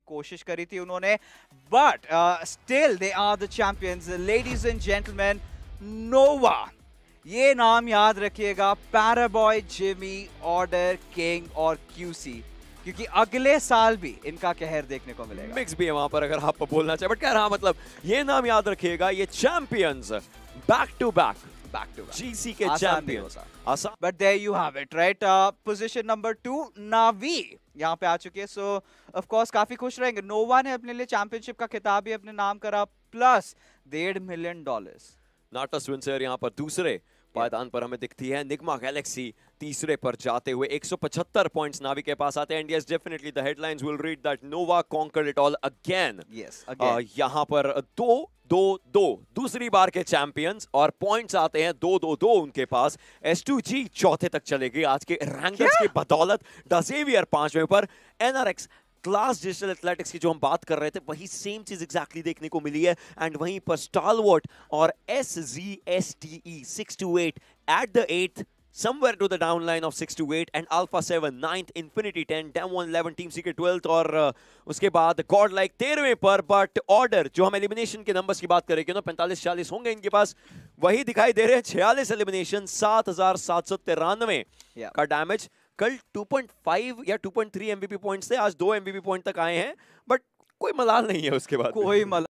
कोशिश करी थी उन्होंने, but still they are the champions. Ladies and gentleman, Nova, ये नाम याद रखिएगा, पैराबॉय, जिमी, ऑर्डर, किंग और क्यूसी, क्योंकि अगले साल भी इनका कहर देखने को मिलेगा। मिक्स भी है वहां पर अगर आप बोलना चाहे, बट कह रहा मतलब ये नाम याद रखिएगा, ये champions back to back GC के चैंपियंस। आसान, but there you have it, right. Position number 2 Navi यहाँ पे आ चुके हैं, सो ऑफ कोर्स काफी खुश रहेंगे। नोवा ने अपने लिए चैंपियनशिप का खिताब भी अपने नाम करा, प्लस $1.5 million। नाटस विंसर यहाँ पर दूसरे पायदान पर हमें दिखती है। निग्मा गैलेक्सी तीसरे पर जाते हुए 175 पॉइंट्स नावी के पास आते हैं। And yes, definitely the headlines will read that Nova conquered it all again. Yes, again. यहाँ पर 2-2-2 दूसरी बार के चैंपियंस, और पॉइंट्स आते हैं 2-2-2 उनके पास। S2G चौथे तक चलेगी आज के रैंकर्स की बदौलत। डजेवियर 5वें पर। NRX क्लास डिजिटल एथलेटिक्स की जो हम बात कर रहे थे, वही सेम चीज एग्जैक्टली देखने को मिली है। एंड वहीं पर स्टालवर्ट और SZSTE 6 to 8 at the 8th, somewhere to the down line of 6 to 8, and Alpha 7 9th, Infinity 10, Dem 11, Team Secret 12th, और उसके बाद गॉड लाइक 13वें पर। बट ऑर्डर, जो हम एलिमिनेशन के नंबर्स की बात करेंगे ना, 45-46 होंगे इनके पास, वही दिखाई दे रहे हैं। 46 एलिमिनेशन, 7793 का डैमेज। कल 2.5 या 2.3 MVP पॉइंट्स थे, आज 2 MVP पॉइंट तक आए हैं, बट कोई मलाल नहीं है उसके बाद। कोई मलाल